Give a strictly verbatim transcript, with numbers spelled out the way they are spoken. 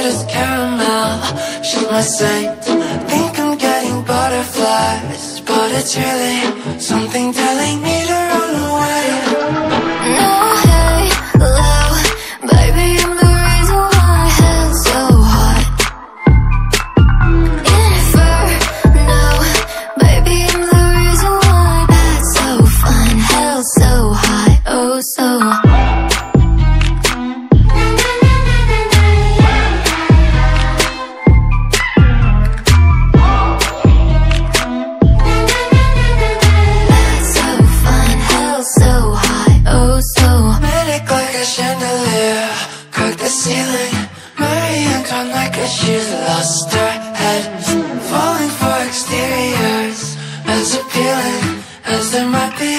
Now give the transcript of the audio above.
as caramel. She's my saint. Think I'm getting butterflies, but it's really something telling me to run away. No, hey, low, baby, I'm the reason why hell's so hot. Inferno, baby, I'm the reason why that's so fun. Hell's so hot, oh so hot. Chandelier, crack the ceiling. Marie Antoinette, cause she's lost her head. Falling for exteriors, as appealing as there might be